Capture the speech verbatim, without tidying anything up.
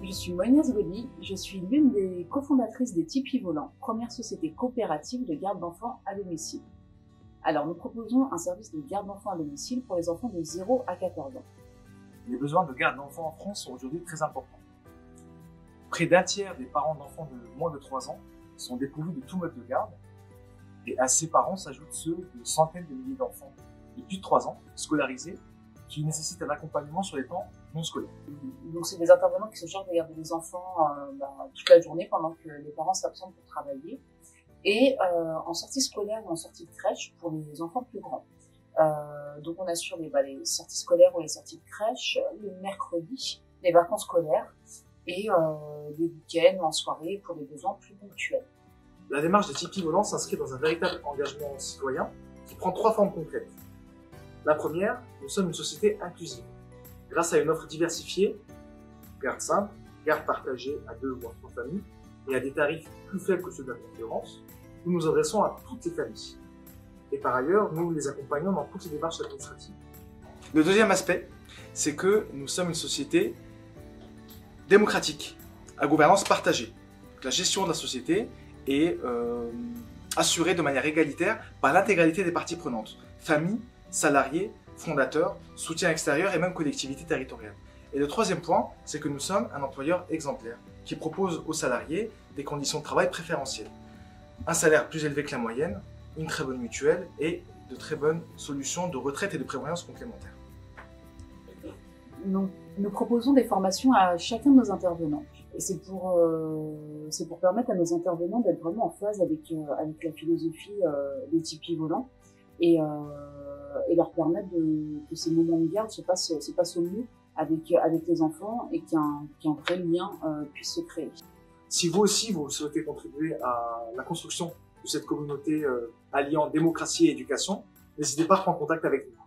Je suis Moïnaz Goli, je suis l'une des cofondatrices des Tipis Volants, première société coopérative de garde d'enfants à domicile. Alors nous proposons un service de garde d'enfants à domicile pour les enfants de zéro à quatorze ans. Les besoins de garde d'enfants en France sont aujourd'hui très importants. Près d'un tiers des parents d'enfants de moins de trois ans sont dépourvus de tout mode de garde, et à ces parents s'ajoutent ceux de centaines de milliers d'enfants de plus de trois ans, scolarisés, qui nécessitent un accompagnement sur les temps non scolaires. Donc c'est des intervenants qui se chargent de garder les enfants euh, bah, toute la journée pendant que les parents s'absentent pour travailler, et euh, en sortie scolaire ou en sortie de crèche pour les enfants plus grands. Euh, donc on assure les, bah, les sorties scolaires ou les sorties de crèche le mercredi, les vacances scolaires et euh, les week-ends en soirée pour des besoins plus ponctuels. La démarche des Tipis Volants s'inscrit dans un véritable engagement citoyen qui prend trois formes concrètes. La première, nous sommes une société inclusive. Grâce à une offre diversifiée, garde simple, garde partagée à deux ou trois familles, et à des tarifs plus faibles que ceux de la concurrence, nous nous adressons à toutes les familles. Et par ailleurs, nous les accompagnons dans toutes les démarches administratives. Le deuxième aspect, c'est que nous sommes une société démocratique, à gouvernance partagée. La gestion de la société est euh, assurée de manière égalitaire par l'intégralité des parties prenantes, familles, salariés, fondateurs, soutien extérieur et même collectivités territoriales. Et le troisième point, c'est que nous sommes un employeur exemplaire qui propose aux salariés des conditions de travail préférentielles. Un salaire plus élevé que la moyenne, une très bonne mutuelle et de très bonnes solutions de retraite et de prévoyance complémentaires. Nous, nous proposons des formations à chacun de nos intervenants. Et c'est pour, euh, c'est pour permettre à nos intervenants d'être vraiment en phase avec, euh, avec la philosophie euh, des Tipis Volants et, euh, et leur permettre de, que ces moments de garde se passent, se passent au mieux avec, avec les enfants et qu'un, qu'un vrai lien euh, puisse se créer. Si vous aussi vous souhaitez contribuer à la construction de cette communauté euh, alliant démocratie et éducation, n'hésitez pas à prendre contact avec nous.